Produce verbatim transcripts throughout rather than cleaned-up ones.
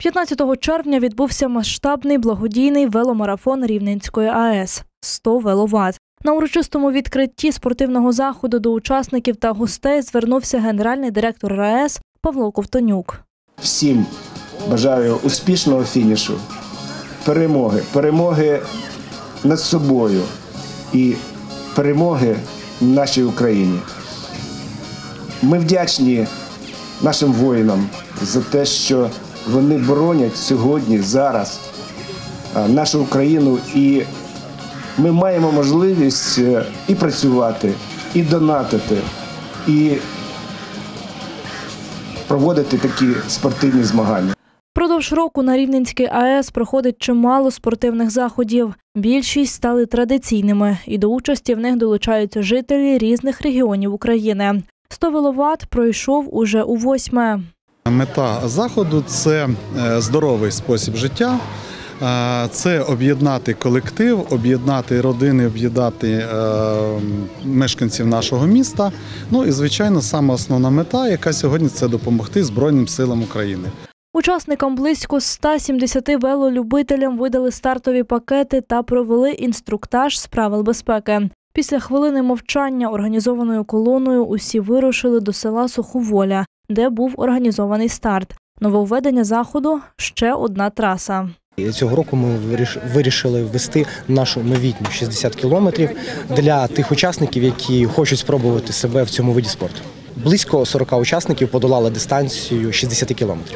п'ятнадцятого червня відбувся масштабний благодійний веломарафон Рівненської АЕС «сто веловат». На урочистому відкритті спортивного заходу до учасників та гостей звернувся генеральний директор РаЕС Павло Ковтонюк. Всім бажаю успішного фінішу, перемоги, перемоги над собою і перемоги в нашій Україні. Ми вдячні нашим воїнам за те, що вони боронять сьогодні, зараз нашу Україну, і ми маємо можливість і працювати, і донатити, і проводити такі спортивні змагання. Впродовж року на Рівненській АЕС проходить чимало спортивних заходів. Більшість стали традиційними, і до участі в них долучаються жителі різних регіонів України. сто веловат пройшов уже у восьме. Мета заходу – це здоровий спосіб життя, це об'єднати колектив, об'єднати родини, об'єднати мешканців нашого міста. Ну і, звичайно, сама основна мета, яка сьогодні – це допомогти Збройним силам України. Учасникам близько ста сімдесяти велолюбителям видали стартові пакети та провели інструктаж з правил безпеки. Після хвилини мовчання організованою колоною усі вирушили до села Суховоля, де був організований старт. Нововведення заходу – ще одна траса. Цього року ми вирішили ввести нашу новітню шістдесят кілометрів для тих учасників, які хочуть спробувати себе в цьому виді спорту. Близько сорока учасників подолали дистанцію шістдесят кілометрів.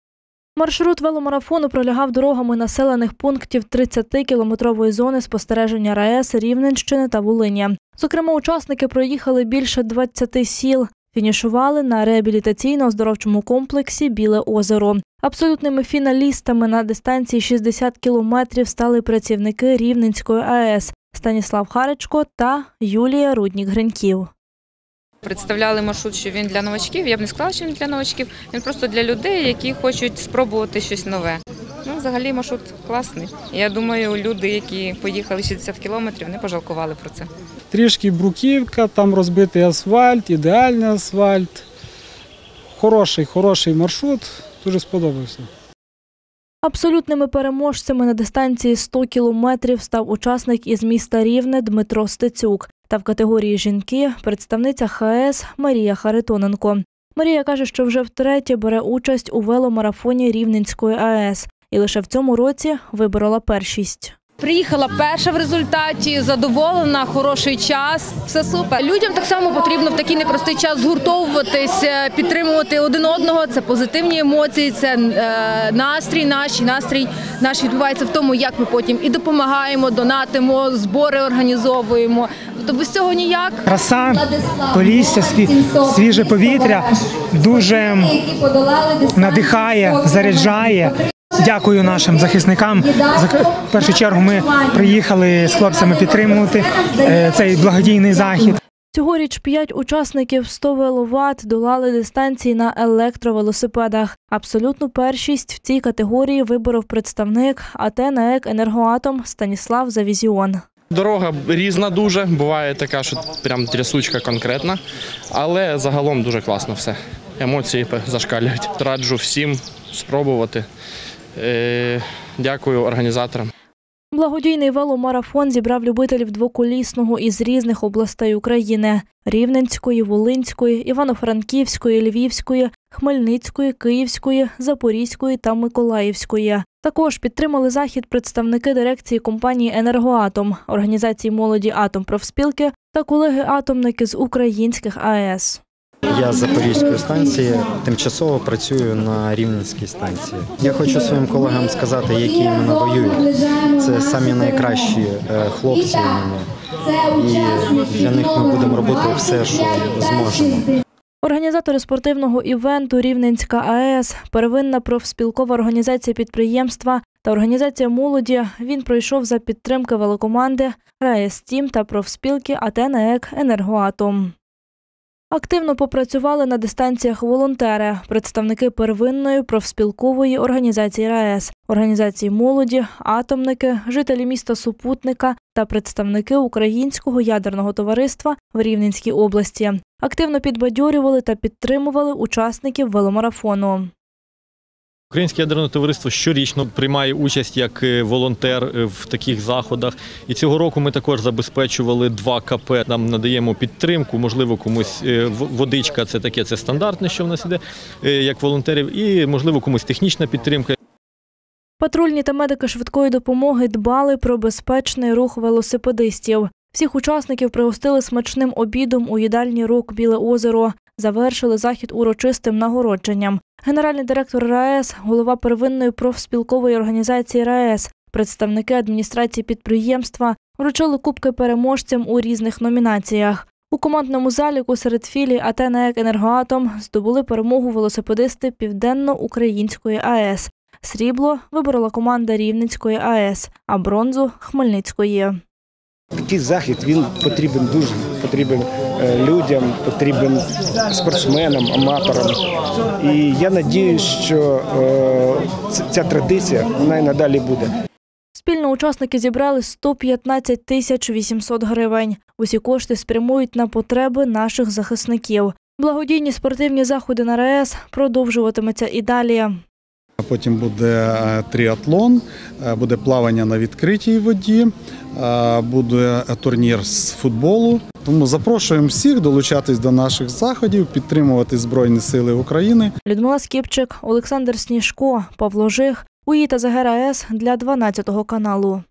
Маршрут веломарафону пролягав дорогами населених пунктів тридцятикілометрової зони спостереження РаЕС Рівненщини та Волині. Зокрема, учасники проїхали більше двадцяти сіл. Фінішували на реабілітаційно-оздоровчому комплексі «Біле озеро». Абсолютними фіналістами на дистанції шістдесят кілометрів стали працівники Рівненської АЕС Станіслав Харечко та Юлія Руднік-Гриньків. Представляли маршрут, що він для новачків. Я б не сказала, що він для новачків. Він просто для людей, які хочуть спробувати щось нове. Ну, взагалі маршрут класний. Я думаю, люди, які поїхали шістдесят кілометрів, не пожалкували про це. Трішки бруківка, там розбитий асфальт, ідеальний асфальт. Хороший, хороший маршрут, дуже сподобався. Абсолютними переможцями на дистанції сто кілометрів став учасник із міста Рівне Дмитро Стецюк. Та в категорії жінки – представниця ХАЕС Марія Харитоненко. Марія каже, що вже втретє бере участь у веломарафоні Рівненської АЕС. І лише в цьому році виборола першість. Приїхала перша в результаті, задоволена, хороший час, все супер. Людям так само потрібно в такий непростий час згуртовуватись, підтримувати один одного. Це позитивні емоції, це настрій наш, настрій наш відбувається в тому, як ми потім і допомагаємо, донатимо, збори організовуємо. Тобто без цього ніяк. Краса, полісся, свіже повітря дуже надихає, заряджає. Дякую нашим захисникам. В першу чергу ми приїхали з хлопцями підтримувати цей благодійний захід. Цьогоріч п'ять учасників сто веловат долали дистанції на електровелосипедах. Абсолютну першість в цій категорії виборов представник АТ НАЕК «Енергоатом» Станіслав Завізіон. Дорога різна дуже, буває така, що прям трясучка конкретна, але загалом дуже класно все. Емоції зашкалюють. Раджу всім спробувати. Дякую організаторам. Благодійний веломарафон зібрав любителів двоколісного із різних областей України – Рівненської, Волинської, Івано-Франківської, Львівської, Хмельницької, Київської, Запорізької та Миколаївської. Також підтримали захід представники дирекції компанії «Енергоатом», організації молоді «Атомпрофспілки» та колеги-атомники з українських АЕС. Я з Запорізької станції, тимчасово працюю на Рівненській станції. Я хочу своїм колегам сказати, які іменно воюють. Це самі найкращі хлопці іменно. І для них ми будемо робити все, що зможемо. Організатори спортивного івенту «Рівненська АЕС», первинна профспілкова організація підприємства та організація молоді, він пройшов за підтримки велокоманди РаЕС Тім та профспілки АТ НАЕК «Енергоатом». Активно попрацювали на дистанціях волонтери, представники первинної профспілкової організації РаЕС, організації молоді, атомники, жителі міста Супутника та представники Українського ядерного товариства в Рівненській області. Активно підбадьорювали та підтримували учасників веломарафону. Українське ядерне товариство щорічно приймає участь як волонтер в таких заходах. І цього року ми також забезпечували два ка пе. Нам надаємо підтримку, можливо, комусь водичка – це таке, це стандартне, що в нас іде, як волонтерів, і, можливо, комусь технічна підтримка. Патрульні та медики швидкої допомоги дбали про безпечний рух велосипедистів. Всіх учасників пригостили смачним обідом у їдальні «Рок Біле озеро». Завершили захід урочистим нагородженням. Генеральний директор РаЕС, голова первинної профспілкової організації РаЕС, представники адміністрації підприємства вручили кубки переможцям у різних номінаціях. У командному заліку серед філій АТ «НАЕК Енергоатом» здобули перемогу велосипедисти Південно-Української АЕС. Срібло виборола команда Рівненської АЕС, а бронзу – Хмельницької. Такий захід, він потрібен дуже, потрібен людям, потрібен спортсменам, аматорам. І я сподіваюся, що ця традиція вона й надалі буде. Спільно учасники зібрали сто п'ятнадцять тисяч вісімсот гривень. Усі кошти спрямують на потреби наших захисників. Благодійні спортивні заходи на РаЕС продовжуватимуться і далі. Потім буде тріатлон, буде плавання на відкритій воді, буде турнір з футболу. Тому запрошуємо всіх долучатись до наших заходів, підтримувати Збройні Сили України. Людмила Скіпчик, Олександр Сніжко, Павло Жих, УІ та ЗГ РаЕС для дванадцятого каналу.